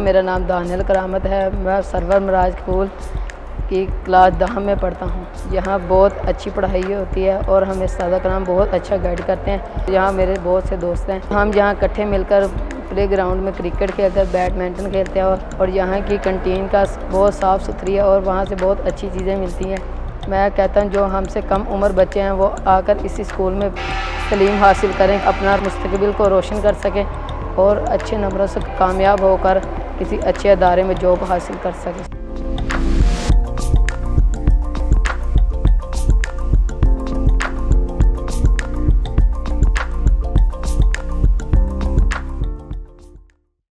मेरा नाम दानियल करामत है। मैं सरवर मराज स्कूल की क्लास 10 में पढ़ता हूँ। यहाँ बहुत अच्छी पढ़ाई होती है और हमें उस्ताद कराम बहुत अच्छा गाइड करते हैं। यहाँ मेरे बहुत से दोस्त हैं। हम यहाँ इकट्ठे मिलकर प्ले ग्राउंड में क्रिकेट खेलते हैं, बैडमिंटन खेलते हैं और यहाँ की कैंटीन का बहुत साफ़ सुथरी है और वहाँ से बहुत अच्छी चीज़ें मिलती हैं। मैं कहता हूँ जो हमसे कम उम्र बच्चे हैं वो आकर इसी स्कूल में तालीम हासिल करें, अपना मुस्तकबिल को रोशन कर सकें और अच्छे नंबरों से कामयाब होकर किसी अच्छे अदारे में जॉब हासिल कर सकें।